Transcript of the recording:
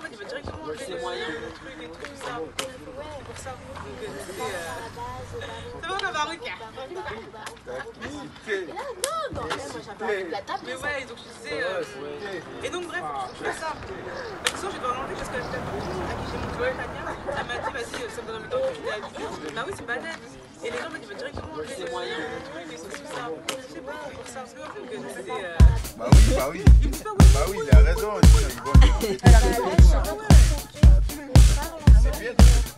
fait, il veut directement enlever les moyens, les trucs et tout ça. Pour ça. C'est bon, on va regarder. Mais ouais, donc je disais. Et donc, bref, je fais ça. De toute façon, je dois l'enlever parce que la personne à qui j'ai montré Tania, elle m'a dit, vas-y, ça me donne le temps que j'étais habituée. Bah oui, c'est pas net. Et les gens, ils veulent directement enlever les moyens, les trucs et tout ça. Je sais pas, pour ça. Parce que, en fait, c'était. Bah oui. Bah oui, il a raison. Elle a raison. C'est bien.